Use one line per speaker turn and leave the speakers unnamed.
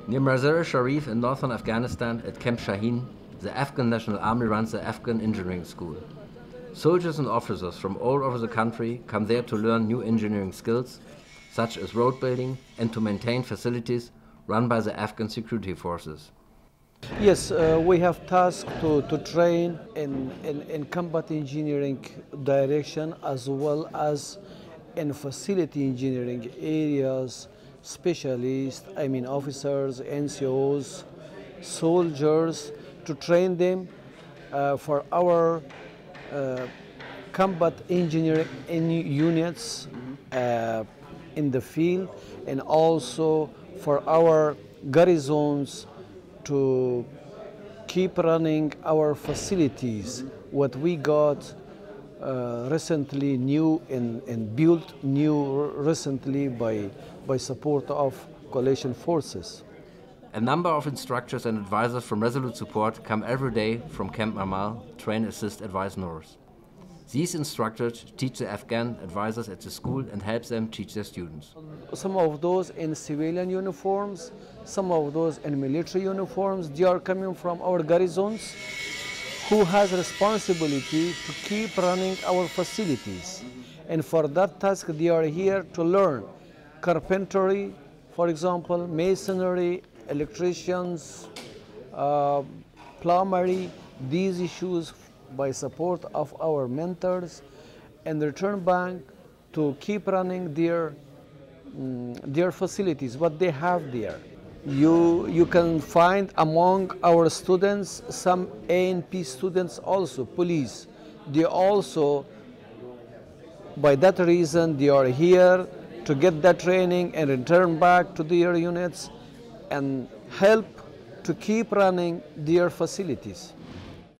Near Mazar I Sharif in northern Afghanistan at Camp Shaheen, the Afghan National Army runs the Afghan Engineering School. Soldiers and officers from all over the country come there to learn new engineering skills, such as road building, and to maintain facilities run by the Afghan security forces.
Yes, we have tasked to train in combat engineering direction as well as in facility engineering areas, specialists, officers, NCOs, soldiers, to train them for our combat engineering units in the field, and also for our garrisons to keep running our facilities, what we got recently new and built new recently by support of coalition forces.
A number of instructors and advisors from Resolute Support come every day from Camp Mammal, train, assist, advise North. These instructors teach the Afghan advisors at the school and help them teach their students.
Some of those in civilian uniforms, some of those in military uniforms, they are coming from our garrisons who has responsibility to keep running our facilities. And for that task, they are here to learn carpentry, for example, masonry, electricians, plumbery, these issues by support of our mentors, and return back to keep running their facilities, what they have there. You can find among our students some A&P students also, police. They also, by that reason, they are here to get that training and return back to their units and help to keep running their facilities.